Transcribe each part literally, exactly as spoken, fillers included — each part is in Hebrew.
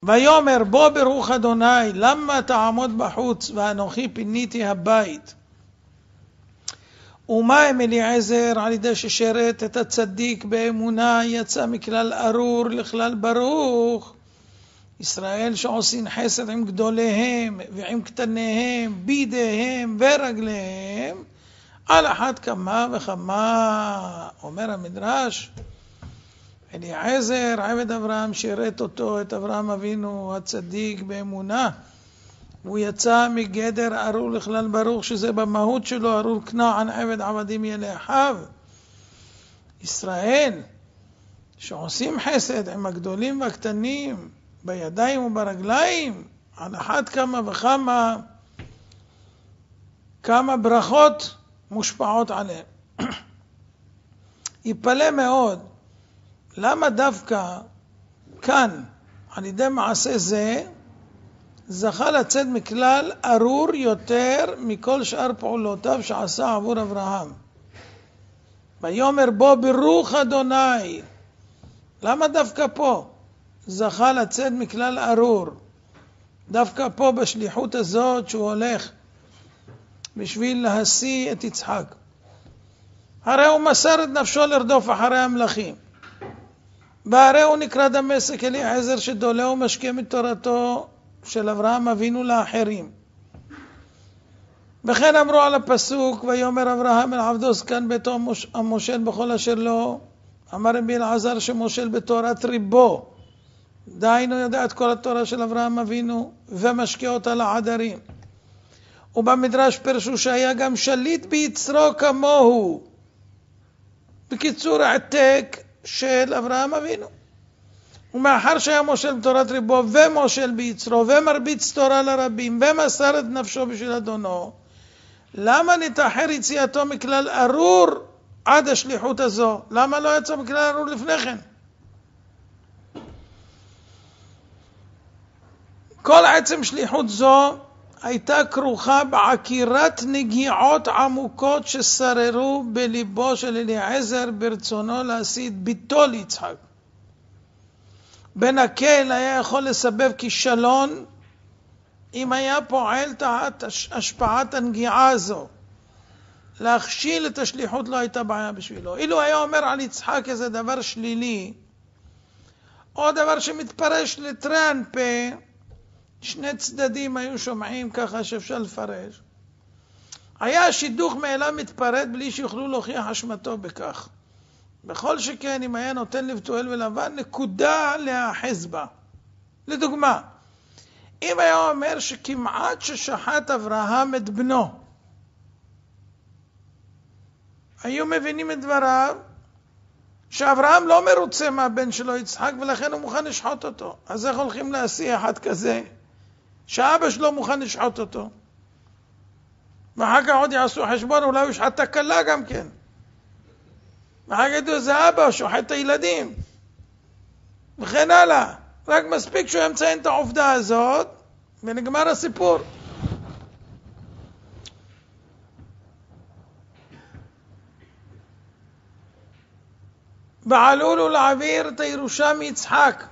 ויאמר בוא ברוך אדוני, למה תעמוד בחוץ ואנוכי פיניתי הבית? ומה עם אליעזר על ידי ששירת את הצדיק באמונה יצא מכלל ארור לכלל ברוך? ישראל שעושים חסד עם גדוליהם ועם קטניהם, בידיהם ורגליהם, על אחת כמה וכמה. אומר המדרש, אליעזר עבד אברהם שירת אותו, את אברהם אבינו הצדיק באמונה, הוא יצא מגדר ארור לכלל ברוך, שזה במהות שלו ארור כנען עבד עבדים יהיה לאחיו. ישראל שעושים חסד עם הגדולים והקטנים בידיים וברגליים, על אחת כמה וכמה, כמה ברכות מושפעות עליהם. יפלא מאוד למה דווקא כאן על ידי מעשה זה זכה לצאת מכלל ארור יותר מכל שאר פעולותיו שעשה עבור אברהם. ויאמר בוא ברוך אדוני, למה דווקא פה זכה לצאת מכלל ארור? דווקא פה בשליחות הזאת שהוא הולך בשביל להשיא את יצחק. הרי הוא מסר את נפשו לרדוף אחרי המלכים, והרי הוא נקרא דמשק אליעזר שדולה ומשקיע מתורתו של אברהם אבינו לאחרים. וכן אמרו על הפסוק, ויאמר אברהם אל עבדו זקן ביתו המושל בכל אשר לו, אמר רבי אלעזר שמושל בתורת ריבו, דהיינו יודע את כל התורה של אברהם אבינו ומשקיע אותה לעדרים. ובמדרש פרשו שהיה גם שליט ביצרו כמוהו, בקיצור העתק של אברהם אבינו. ומאחר שהיה מושל בתורת ריבו ומושל ביצרו ומרביץ תורה לרבים ומסר את נפשו בשביל אדונו, למה נתאחר יציאתו מכלל ארור עד השליחות הזו? למה לא יצא מכלל ארור לפני כן? כל עצם שליחות זו הייתה כרוכה בעקירת נגיעות עמוקות ששררו בליבו של אליעזר ברצונו להשיא את ביתו ליצחק. בן הקהל היה יכול לסבב כישלון אם היה פועל תחת השפעת הנגיעה הזו. להכשיל את השליחות לא הייתה בעיה בשבילו. אילו היה אומר על יצחק איזה דבר שלילי, או דבר שמתפרש לטרן פה, שני צדדים היו שומעים ככה שאפשר לפרש. היה השידוך מאליו מתפרט בלי שיוכלו להוכיח אשמתו בכך. בכל שכן אם היה נותן לבתואל ולבן נקודה להאחז בה. לדוגמה, אם היה אומר שכמעט ששחט אברהם את בנו, היו מבינים את דבריו שאברהם לא מרוצה מהבן שלו יצחק ולכן הוא מוכן לשחוט אותו. אז איך הולכים להשיא אחד כזה שאבא שלו מוכן לשחוט אותו, ואחר כך עוד יעשו חשבון, אולי הוא ישחט את הכלה גם כן, ואחר כך ידעו זה אבא שוחט את הילדים וכן הלאה. רק מספיק שהוא ימציין את העובדה הזאת ונגמר הסיפור. ועלולו להעביר את הירושה מיצחק,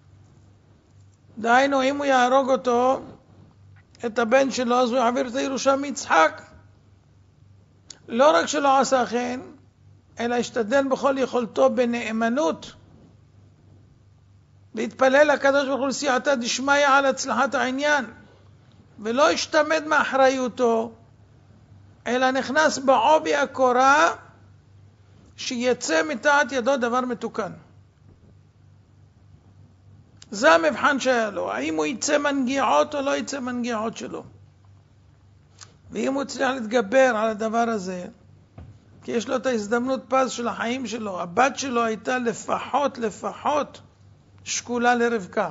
דהיינו אם הוא יהרוג אותו, את הבן שלו, אז הוא יעביר את הירושה מיצחק. לא רק שלא עשה כן, אלא השתדל בכל יכולתו בנאמנות להתפלל לקדוש ברוך הוא לסייעתא דשמיא על הצלחת העניין, ולא השתמד מאחריותו, אלא נכנס בעובי הקורה שיצא מתחת ידו דבר מתוקן. זה המבחן שהיה לו, האם הוא יצא מנגיעות או לא יצא מנגיעות שלו. ואם הוא צריך להתגבר על הדבר הזה, כי יש לו את ההזדמנות פז של החיים שלו, הבת שלו הייתה לפחות לפחות שקולה לרבקה,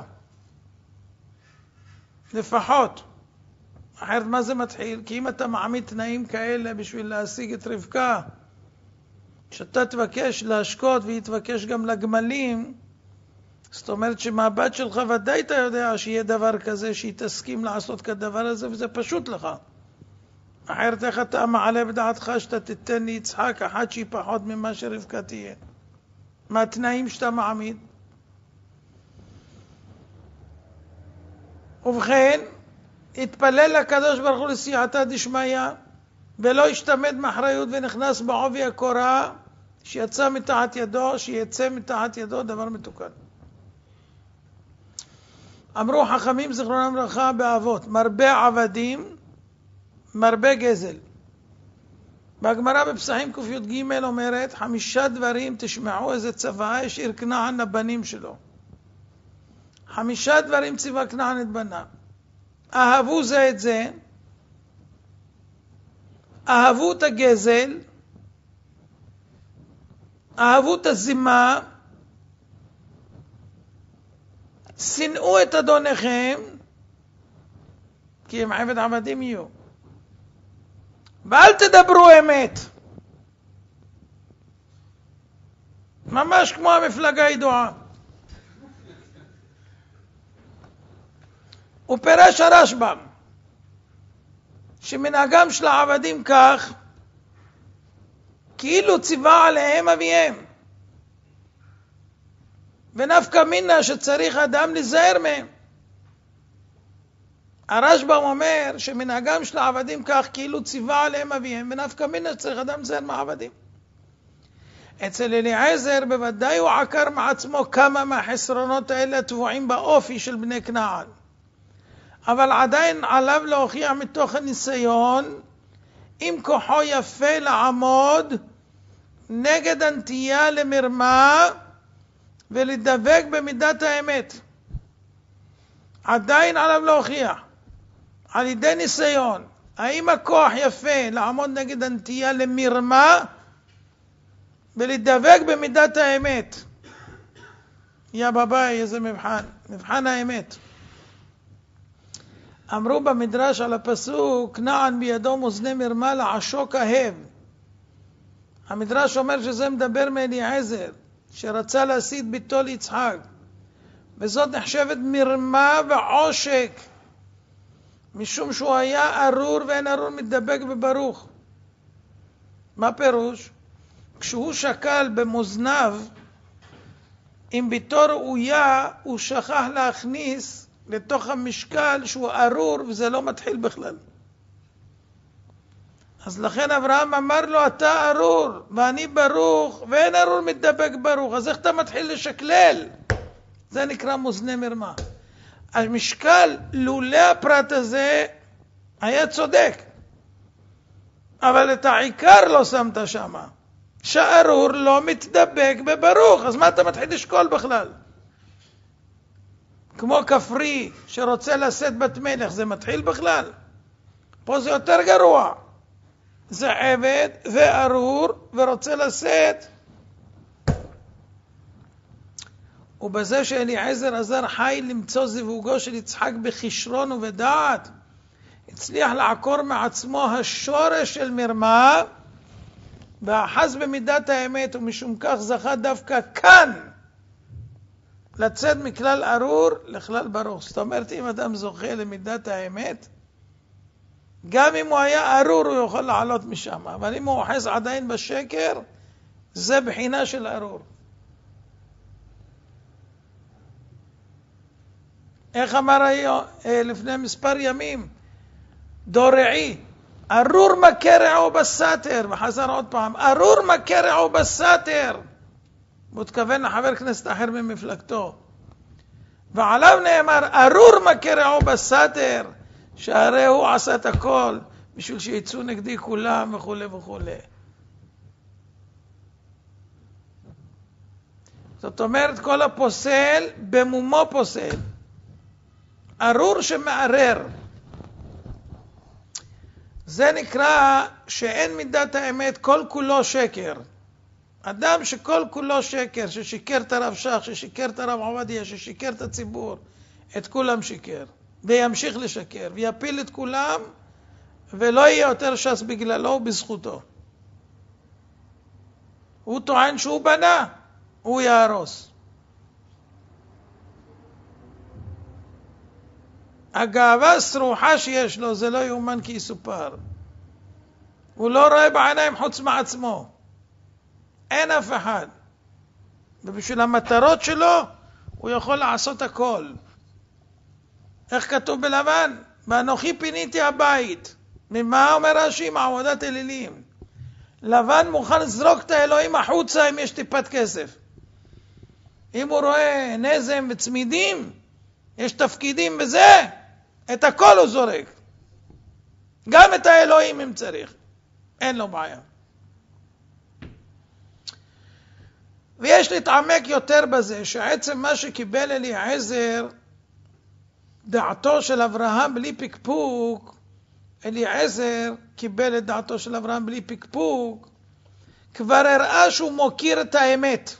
לפחות. אחרת מה זה מתחיל? כי אם אתה מעמיד תנאים כאלה בשביל להשיג את רבקה, שאתה תבקש להשקות והיא תבקש גם לגמלים, זאת אומרת שמהבת שלך ודאי אתה יודע שיהיה דבר כזה שהיא תסכים לעשות כדבר הזה, וזה פשוט לך. אחרת איך אתה מעלה בדעתך שאתה תיתן לי יצחק אחת שהיא פחות ממה שרבקה תהיה? מה התנאים שאתה מעמיד? ובכן, התפלל לקדוש ברוך הוא לסייעתא דשמיא, ולא השתמט מאחריות ונכנס בעובי הקורה, שיצא מתחת ידו, שיצא מתחת ידו, דבר מתוקן. אמרו חכמים זיכרונם לברכה באבות, מרבה עבדים, מרבה גזל. בהגמרא בפסחים קי"ג אומרת, חמישה דברים תשמעו איזה צבא השאיר כנען לבנים שלו. חמישה דברים ציווה כנען את בניו. אהבו זה את זה, אהבו את הגזל, אהבו את הזימה, שנאו את אדוניכם, כי הם עבד עבדים יהיו. ואל תדברו אמת. ממש כמו המפלגה הידועה. ופרש הרשב"ם, שמנהגם של העבדים כך, כאילו ציווה עליהם אביהם. ונפקא מינה שצריך אדם להיזהר מהם. הרשב"ם אומר שמנהגם של העבדים כך, כאילו ציווה עליהם אביהם, ונפקא מינה שצריך אדם להיזהר מהעבדים. אצל אליעזר בוודאי הוא עקר מעצמו כמה מהחסרונות האלה טבועים באופי של בני כנען. אבל עדיין עליו להוכיח מתוך הניסיון, אם כוחו יפה לעמוד נגד הנטייה למרמה ולדבק במידת האמת. עדיין עליו להוכיח, על ידי ניסיון, האם הכוח יפה לעמוד נגד הנטייה למרמה ולדבק במידת האמת. יא בביי, איזה מבחן, מבחן האמת. אמרו במדרש על הפסוק, כנען בידו מאזני מרמה לעשוק אהב. המדרש אומר שזה מדבר מאליעזר, שרצה להשיא את ביתו ליצחק. וזאת נחשבת מרמה ועושק, משום שהוא היה ארור ואין ארור מתדבק בברוך. מה פירוש? כשהוא שקל במאזניו, אם ביתו ראויה, הוא שכח להכניס לתוך המשקל שהוא ארור, וזה לא מתחיל בכלל. אז לכן אברהם אמר לו, אתה ארור ואני ברוך, ואין ארור מתדבק ברוך, אז איך אתה מתחיל לשקלל? זה נקרא מאזני מרמה. המשקל לולא הפרט הזה היה צודק, אבל את העיקר לא שמת שם. שארור לא מתדבק בברוך, אז מה אתה מתחיל לשקול בכלל? כמו כפרי שרוצה לשאת בת מלך, זה מתחיל בכלל? פה זה יותר גרוע. זה עבד וארור ורוצה לשאת. ובזה שאליעזר עזר חי למצוא זיווגו של יצחק בכישרון ובדעת, הצליח לעקור מעצמו השורש של מרמה, ואחז במידת האמת, ומשום כך זכה דווקא כאן לצאת מכלל ארור לכלל ברוך. זאת אומרת, אם אדם זוכה למידת האמת, גם אם הוא היה ארור הוא יכול לעלות משם, אבל אם הוא אוחז עדיין בשקר, זה בחינה של ארור. איך אמר לפני מספר ימים דורעי, ארור מקרעו בסתר, וחזר עוד פעם, ארור מקרעו בסתר, מתכוון לחבר כנסת אחר ממפלגתו, ועליו נאמר ארור מקרעו בסתר, שהרי הוא עשה את הכל בשביל שיצאו נגדי כולם וכו' וכו'. זאת אומרת, כל הפוסל במומו פוסל. ארור שמערר, זה נקרא שאין מידת האמת, כל כולו שקר. אדם שכל כולו שקר, ששיקר את הרב שך, ששיקר את הרב עובדיה, ששיקר את הציבור, את כולם שיקר, וימשיך לשקר, ויפיל את כולם, ולא יהיה יותר ש"ס בגללו ובזכותו. הוא טוען שהוא בנה, הוא יהרוס. הגאווה סרוחה שיש לו, זה לא יאומן כי יסופר. הוא לא רואה בעיניים חוץ מעצמו. אין אף אחד. ובשביל המטרות שלו, הוא יכול לעשות הכל. איך כתוב בלבן? ואנוכי פיניתי הבית. ממה אומר רש"י? מעבודת אלילים. לבן מוכן לזרוק את האלוהים החוצה אם יש טיפת כסף. אם הוא רואה נזם וצמידים, יש תפקידים בזה, את הכל הוא זורק. גם את האלוהים אם צריך. אין לו בעיה. ויש להתעמק יותר בזה, שעצם מה שקיבל אליעזר, דעתו של אברהם בלי פקפוק, אליעזר קיבל את דעתו של אברהם בלי פקפוק, כבר הראה שהוא מוקיר את האמת.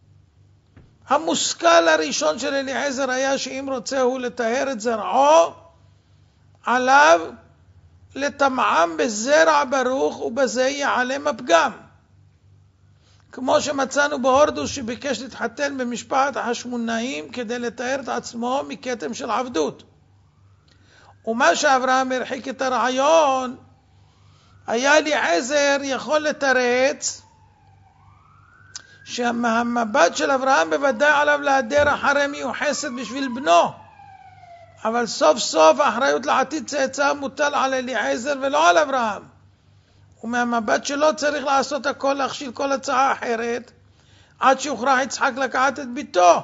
המושכל הראשון של אליעזר היה שאם רוצה הוא לטהר את זרעו, עליו לטמעם בזרע ברוך ובזה יעלם הפגם. כמו שמצאנו בהורדוס שביקש להתחתן במשפחת החשמונאים כדי לטהר את עצמו מכתם של עבדות. ומה שאברהם הרחיק את הרעיון, היה אליעזר יכול לתרץ שהמבט של אברהם בוודאי עליו להדר אחרי מיוחסת בשביל בנו. אבל סוף סוף האחריות לעתיד צאצא מוטל על אליעזר ולא על אברהם. ומהמבט שלו צריך לעשות הכל להכשיל כל הצעה אחרת, עד שיוכרח יצחק לקחת את ביתו.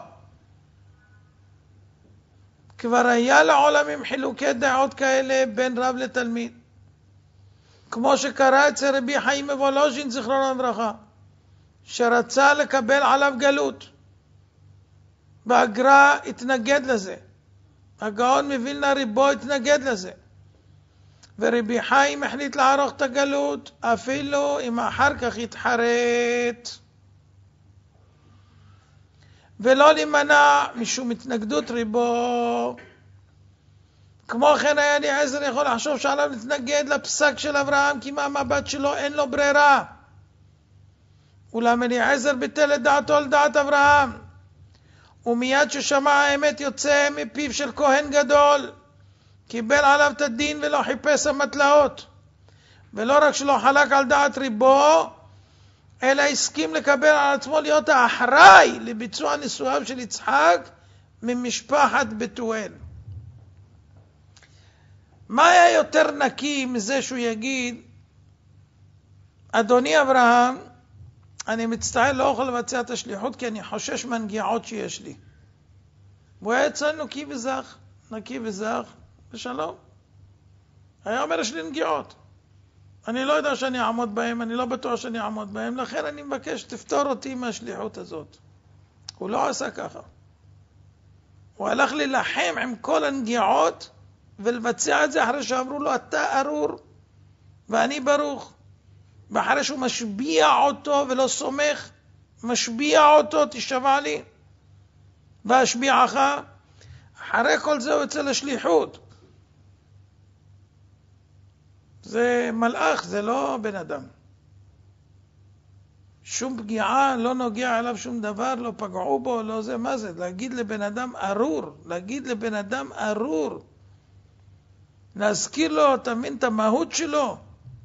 כבר היה לעולמים חילוקי דעות כאלה בין רב לתלמיד. כמו שקרה אצל רבי חיים מוולוז'ין זיכרונו לברכה, שרצה לקבל עליו גלות. והגר"א התנגד לזה. הגאון מווילנה ריבו התנגד לזה. ורבי חיים החליט לערוך את הגלות, אפילו אם אחר כך יתחרט. ולא להימנע משום התנגדות ריבו. כמו כן היה אליעזר יכול לחשוב שעליו להתנגד לפסק של אברהם, כי מהמבט שלו אין לו ברירה. אולם אליעזר ביטל את דעתו על דעת אברהם. ומיד ששמע האמת יוצא מפיו של כהן גדול, קיבל עליו את הדין ולא חיפש המטלאות. ולא רק שלא חלק על דעת ריבו, אלא הסכים לקבל על עצמו להיות האחראי לביצוע נישואיו של יצחק ממשפחת בתואל. מה היה יותר נקי מזה שהוא יגיד, אדוני אברהם, אני מצטער, לא יכול לבצע את השליחות כי אני חושש מהנגיעות שיש לי. הוא היה יצא נקי וזך, נקי וזך, ושלום. היה אומר, יש לי נגיעות. אני לא יודע שאני אעמוד בהם, אני לא בטוח שאני אעמוד בהם, לכן אני מבקש תפתור אותי מהשליחות הזאת. הוא לא עשה ככה. הוא הלך ללחם עם כל הנגיעות, ולבצע את זה אחרי שאמרו לו, אתה ארור ואני ברוך. ואחרי שהוא משביע אותו ולא סומך, משביע אותו, תשבע לי והשביעך. אחרי כל זה הוא יוצא לשליחות. זה מלאך, זה לא בן אדם. שום פגיעה, לא נוגע עליו שום דבר, לא פגעו בו, לא זה, מה זה? להגיד לבן אדם ארור, להגיד לבן אדם ארור. להזכיר לו, תבין את המהות שלו.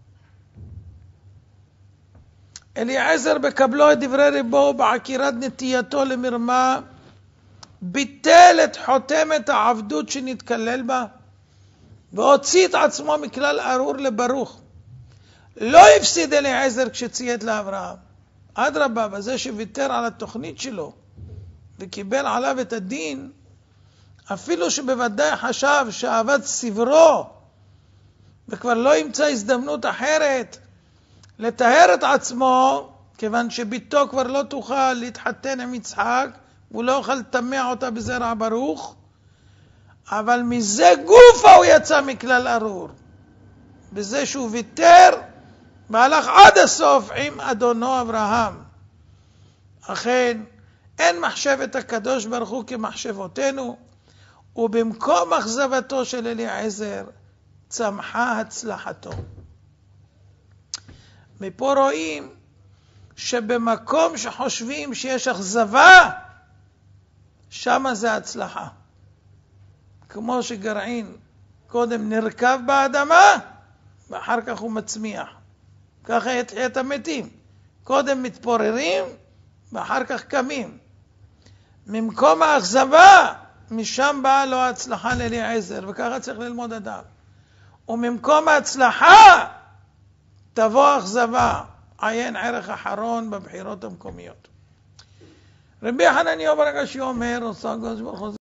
אליעזר בקבלו את דברי ריבו בעקירת נטייתו למרמה, ביטל את חותמת העבדות שנתקלל בה, והוציא את עצמו מכלל ארור לברוך. לא הפסיד אליעזר כשציית לאברהם. אדרבה, בזה שוויתר על התוכנית שלו וקיבל עליו את הדין, אפילו שבוודאי חשב שעבד סברו וכבר לא ימצא הזדמנות אחרת לטהר את עצמו, כיוון שביתו כבר לא תוכל להתחתן עם יצחק והוא לא יוכל לטמע אותה בזרע ברוך, אבל מזה גופה הוא יצא מכלל ארור, בזה שהוא ויתר והלך עד הסוף עם אדונו אברהם. אכן אין מחשבת הקדוש ברוך הוא כמחשבותינו, ובמקום אכזבתו של אליעזר צמחה הצלחתו. מפה רואים שבמקום שחושבים שיש אכזבה, שמה זה הצלחה. כמו שגרעין קודם נרכב באדמה ואחר כך הוא מצמיח. ככה יתחיית המתים, קודם מתפוררים ואחר כך קמים. ממקום האכזבה משם באה לו ההצלחה לאליעזר, וככה צריך ללמוד אדם. וממקום ההצלחה תבוא אכזבה, עיין ערך אחרון בבחירות המקומיות. רבי חנניה בר אגשי אומר, עושה הקדוש ברוך הוא